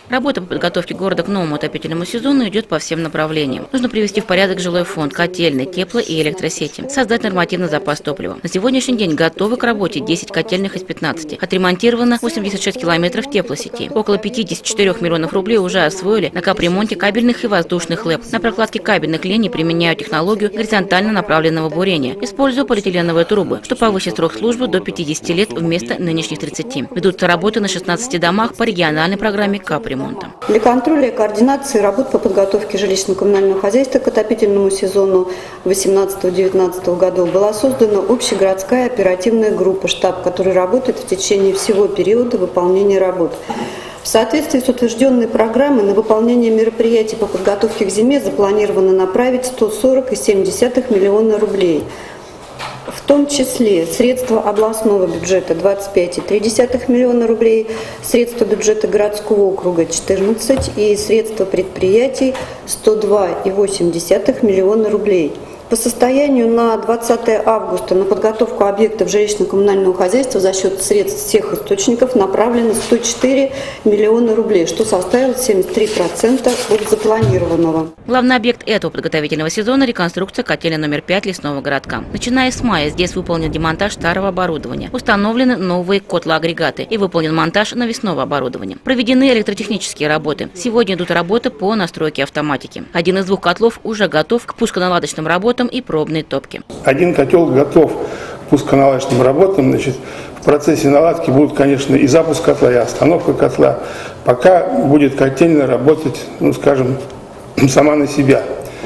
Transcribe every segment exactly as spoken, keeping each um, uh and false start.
Работа по подготовке города к новому отопительному сезону идет по всем направлениям. Нужно привести в порядок жилой фонд, котельные, тепло- и электросети, создать нормативный запас топлива. На сегодняшний день готовы к работе десять котельных из пятнадцати. Отремонтировано восемьдесят шесть километров теплосетей. Около пятидесяти четырёх миллионов рублей уже освоили на капремонте кабельных и воздушных ЛЭП. На прокладке кабельных линий применяют технологию горизонтально направленного бурения, используя полиэтиленовые трубы, что повысит срок службы до пятидесяти лет вместо нынешних тридцати. Ведутся работы на шестнадцати домах по региональной программе капремонта. Для контроля и координации работ по подготовке жилищно-коммунального хозяйства к отопительному сезону восемнадцатого-девятнадцатого годов была создана общегородская оперативная группа «Штаб», которая работает в течение всего периода выполнения работ. В соответствии с утвержденной программой на выполнение мероприятий по подготовке к зиме запланировано направить сто сорок целых семь десятых миллиона рублей. В том числе средства областного бюджета двадцать пять целых три десятых миллиона рублей, средства бюджета городского округа четырнадцать и средства предприятий сто два целых восемь десятых миллиона рублей. По состоянию на двадцатое августа на подготовку объектов жилищно-коммунального хозяйства за счет средств всех источников направлено сто четыре миллиона рублей, что составило семьдесят три процента от запланированного. Главный объект этого подготовительного сезона – реконструкция котельной номер пять лесного городка. Начиная с мая здесь выполнен демонтаж старого оборудования, установлены новые котлоагрегаты и выполнен монтаж навесного оборудования. Проведены электротехнические работы. Сегодня идут работы по настройке автоматики. Один из двух котлов уже готов к пусконаладочным работам и пробной топки. Один котел готов к пусконаладочным работам. Значит, в процессе наладки будут, конечно, и запуск котла, и остановка котла. Пока будет котельная работать, ну, скажем, сама на себя.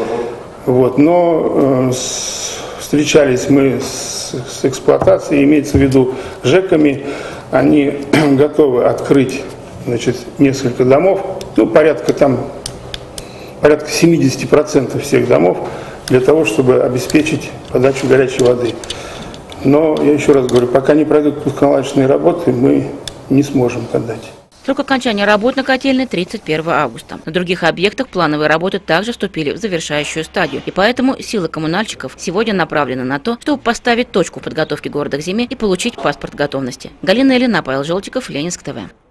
Вот. Но э, с, встречались мы с, с эксплуатацией, имеется в виду ЖЭКами. Они готовы открыть, значит, несколько домов, ну, порядка там, порядка семидесяти процентов всех домов, для того, чтобы обеспечить подачу горячей воды. Но, я еще раз говорю, пока не пройдут пусконаладочные работы, мы не сможем подать. Срок окончания работ на котельной – тридцать первого августа. На других объектах плановые работы также вступили в завершающую стадию. И поэтому силы коммунальщиков сегодня направлены на то, чтобы поставить точку в подготовке города к зиме и получить паспорт готовности. Галина Ильина, Павел Желтиков, Ленинск ТВ.